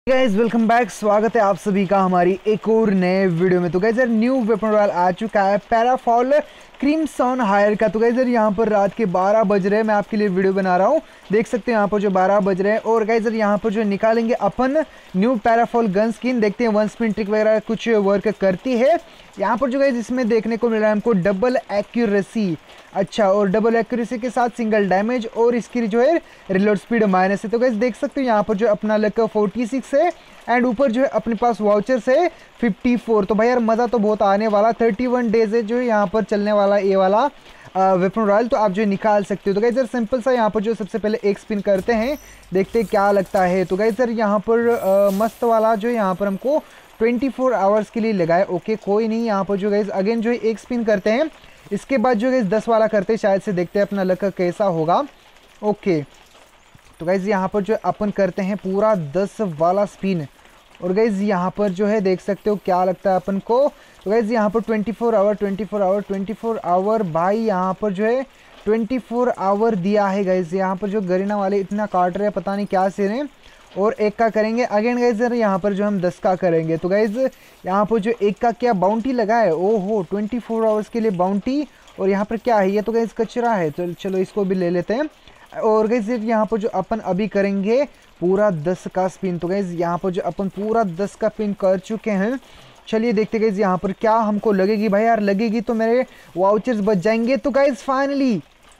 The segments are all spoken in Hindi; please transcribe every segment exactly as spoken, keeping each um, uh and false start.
Guys welcome back. स्वागत है आप सभी का हमारी एक और नए वीडियो में। तो गाइज यार न्यू वेपन रॉयल आ चुका है पैराफॉल क्रिम्सन हायर का। तो गाइज यार यहाँ पर रात के बारह बज रहे हैं, मैं आपके लिए वीडियो बना रहा हूँ। देख सकते हैं यहाँ पर जो बारह बज रहे हैं और गाइज यार यहाँ पर जो निकालेंगे अपन न्यू पैराफॉल गन स्किन। देखते हैं वन स्पिन ट्रिक वगैरह कुछ वर्क करती है यहाँ पर। जो गाइज इसमें देखने को मिल रहा है हमको डबल एक्यूरेसी, अच्छा, और डबल एक्यूरेसी के साथ सिंगल डैमेज और इसकी जो है रिलोड स्पीड माइनस है। तो गाइज देख सकते हो यहाँ पर जो अपना लक फोर्टी सिक्स है एंड ऊपर जो है अपने पास वाउचर्स है फिफ्टी फोर। तो भाई यार मज़ा तो बहुत आने वाला। थर्टी वन डेज है जो यहाँ पर चलने वाला ये वाला वेपन रॉयल, तो आप जो निकाल सकते हो। तो गाइज सर सिंपल सा यहाँ पर जो सबसे पहले एक स्पिन करते हैं, देखते हैं क्या लगता है। तो गाइज सर यहाँ पर आ, मस्त वाला जो यहाँ पर हमको ट्वेंटी फोर आवर्स के लिए लगाए। ओके कोई नहीं, यहाँ पर जो गाइज अगेन जो है एक स्पिन करते हैं, इसके बाद जो गाइज दस वाला करते हैं, शायद से देखते हैं अपना लक कैसा होगा। ओके तो गाइज यहाँ पर जो अपन करते हैं पूरा दस वाला स्पिन और गाइज यहाँ पर जो है देख सकते हो क्या लगता है अपन को। तो गाइज यहाँ पर twenty four hour twenty four hour twenty four hour भाई यहाँ पर जो है ट्वेंटी फोर आवर दिया है गाइज। यहाँ पर जो गरीना वाले इतना काट रहे हैं, पता नहीं क्या से रहे। और एक का करेंगे अगेन गाइज सर यहाँ पर जो हम दस का करेंगे। तो गाइज यहाँ पर जो एक का क्या बाउंटी लगा है, ओहो ट्वेंटी फोर आवर्स के लिए बाउंटी। और यहाँ पर क्या है, ये तो गाइज कचरा है, तो चलो इसको भी ले लेते हैं। और गाइज यहाँ पर जो अपन अभी करेंगे पूरा दस का स्पिन। तो गाइज यहाँ पर जो अपन पूरा दस का स्पिन कर चुके हैं। चलिए देखते गाइज यहाँ पर क्या हमको लगेगी। भाई यार लगेगी तो मेरे वाउचर्स बच जाएंगे। तो guys finally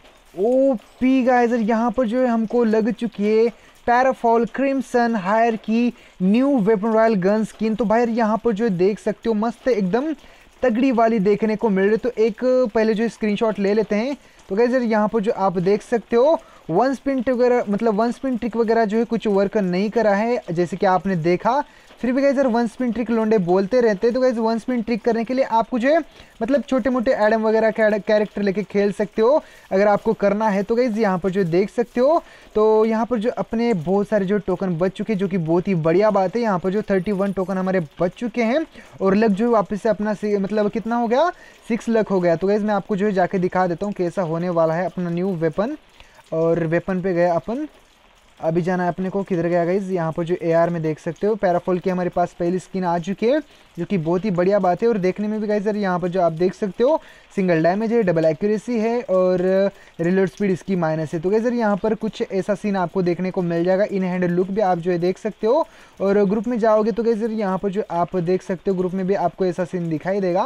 O P guys यहाँ पर जो है हमको लग चुकी है पैराफॉल क्रिम्सन हायर की new weapon royal gun skin. तो भाई यहाँ पर जो देख सकते हो मस्त एकदम तगड़ी वाली देखने को मिल रही है। तो एक पहले जो स्क्रीनशॉट ले लेते हैं। तो गाइस यहाँ पर जो आप देख सकते हो वन स्पिन ट्रिक वगैरह मतलब वन स्पिन ट्रिक वगैरह जो है कुछ वर्क नहीं करा है, जैसे कि आपने देखा। फिर भी गाइस वन स्पिन ट्रिक लोंडे बोलते रहते हैं। तो गाइस वन स्पिन ट्रिक करने के लिए आपको जो है मतलब छोटे मोटे एडम वगैरह कैरेक्टर लेके खेल सकते हो अगर आपको करना है। तो गाइस यहाँ पर जो देख सकते हो, तो यहाँ पर जो अपने बहुत सारे जो टोकन बच चुके हैं, जो कि बहुत ही बढ़िया बात है। यहाँ पर जो थर्टी वन टोकन हमारे बच चुके हैं और लक जो है वापस से अपना मतलब कितना हो गया, सिक्स लक हो गया। तो गाइस मैं आपको जो है जाके दिखा देता हूँ कैसा होने वाला है अपना न्यू वेपन। और वेपन पे गया अपन, अभी जाना है अपने को, किधर गया गाइज, यहाँ पर जो एआर में देख सकते हो पैराफॉल की हमारे पास पहली स्किन आ चुकी है, जो कि बहुत ही बढ़िया बात है। और देखने में भी गाइज यहाँ पर जो आप देख सकते हो सिंगल डैमेज है, डबल एक्यूरेसी है और रिलोड स्पीड इसकी माइनस है। तो गाइज यहाँ पर कुछ ऐसा सीन आपको देखने को मिल जाएगा। इन हैंड लुक भी आप जो है देख सकते हो। और ग्रुप में जाओगे तो गाइज यहाँ पर जो आप देख सकते हो ग्रुप में भी आपको ऐसा सीन दिखाई देगा।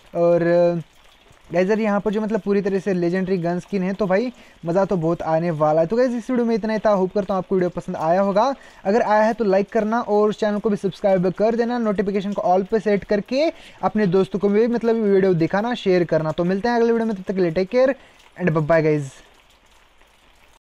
और गाइज यहाँ पर जो मतलब पूरी तरह से लेजेंडरी गन स्किन है, तो भाई मज़ा तो बहुत आने वाला है। तो गाइज इस वीडियो में इतना ही था। होप करता हूँ आपको वीडियो पसंद आया होगा। अगर आया है तो लाइक करना और चैनल को भी सब्सक्राइब कर देना, नोटिफिकेशन को ऑल पे सेट करके अपने दोस्तों को भी मतलब वीडियो दिखाना, शेयर करना। तो मिलते हैं अगले वीडियो में, तब तक के लिए take care and bye bye guys.